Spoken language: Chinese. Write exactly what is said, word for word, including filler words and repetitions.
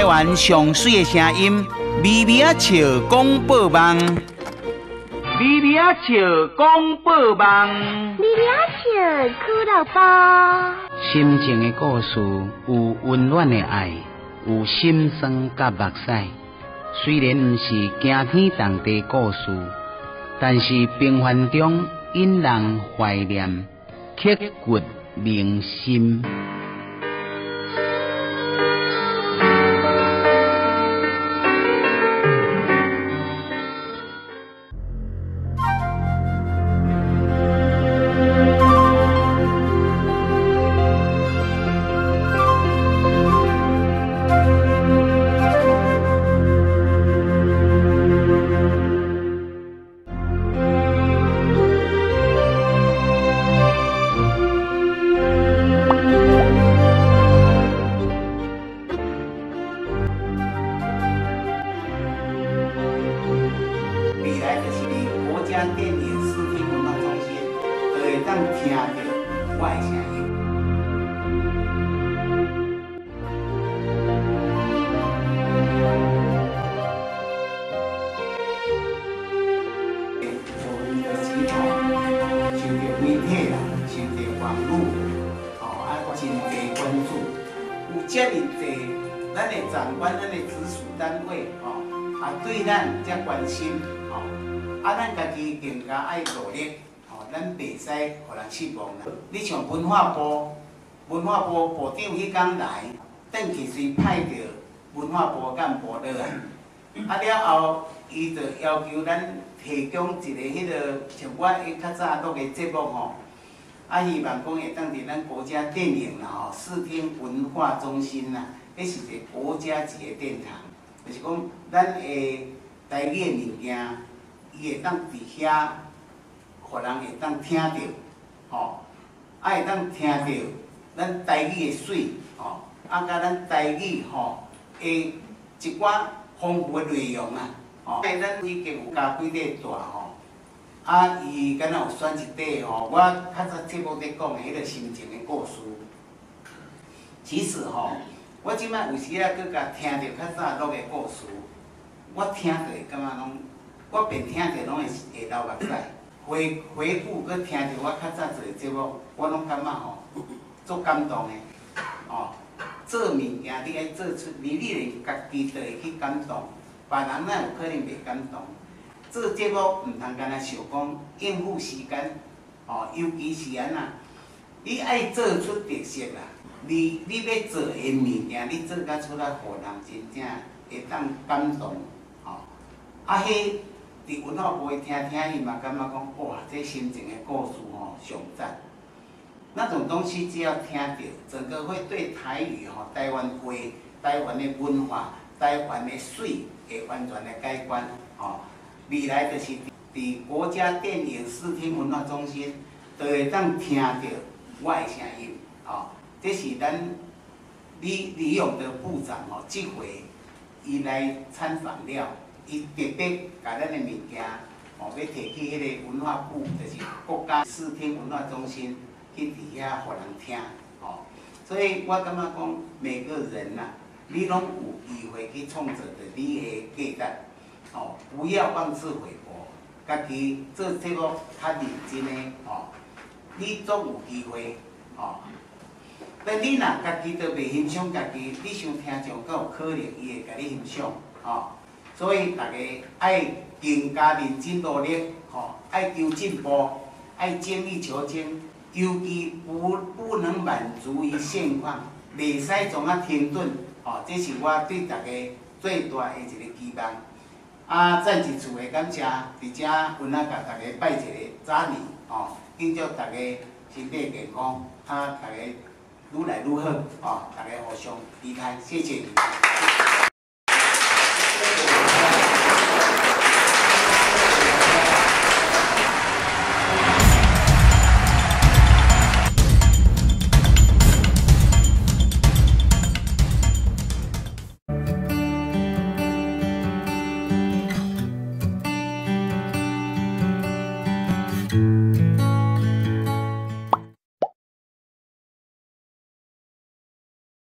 湾上水的声音，微微啊笑广播网，微微啊笑广播网， 微微啊笑俱乐部。 心情的故事，有温暖的爱，有心酸甲目屎。虽然不是惊天动地故事，但是平凡中引人怀念，刻骨铭心。电影视听文化中心，就会当听到我的声音。做你的指头，受到媒体啦，受到网络，哦，啊，真侪关注。有遮尔侪，咱的长官、咱的直属单位，哦，啊，对咱遮关心，哦。啊，咱家己更加爱努力，吼，咱袂使互人失望啦。你像文化部，文化部部长迄天来，转去时派着文化部干部落来，啊了后，伊就要求咱提供一个迄个像我迄较早录个节目吼，啊希望讲会当伫咱国家电影啦吼，视听文化中心啦，迄是一个国家级的殿堂，就是讲咱的台语的物件。伊会当伫遐，互人会当听到，吼，啊会当听到咱台语的水，吼，啊甲咱台语吼的一寡丰富的内容啊，吼，因为咱已经有加几块大吼，啊伊敢若有选一块吼，我较早节目咧讲的迄个心情的故事，其实吼，我即摆有时啊搁甲听着较早录的故事，我听着会感觉拢。我便听着拢会会流目屎，回回顾佮听着我较早做的节目，我拢感觉吼，足感动的。哦，做物件你爱做出，你你连家己都会去感动，别人哪有可能袂感动？做节目毋通干那想讲应付时间，哦，尤其是安那，你爱做出特色啦。你你要做的物件，你做甲出来，互人真正会当感动，哦，啊迄。伫文化部听听，伊嘛感觉讲，哇，这心情的故事吼上赞。那种东西只要听到，整个会对台语吼、台湾话、台湾的文化、台湾的水会完全的改观。吼，未来就是伫国家电影视听文化中心，就会当听到我的声音。吼，这是咱李李永德部长吼，这回伊来参访了。伊特别甲咱的物件，哦，要摕去迄个文化部，就是国家视听文化中心去伫遐互人听，哦，所以我感觉讲每个人呐、啊，你拢有机会去创造着你的价值，哦，不要妄自菲薄，家己做这个较认真的，哦，你总有机会，哦。但你若家己都袂欣赏家己，你想听上够有可能伊会甲你欣赏，哦。所以大家爱更加认真努力，吼，爱求进步，爱精益求精，尤其不不能满足于现况，袂使总啊停顿，吼，这是我对大家最大的一个期望。啊，再一次的感谢，伫遮阮啊甲大家拜一个早年，吼，敬祝大家身体健康，啊，大家愈来愈好，吼，大家互相期待，谢谢你。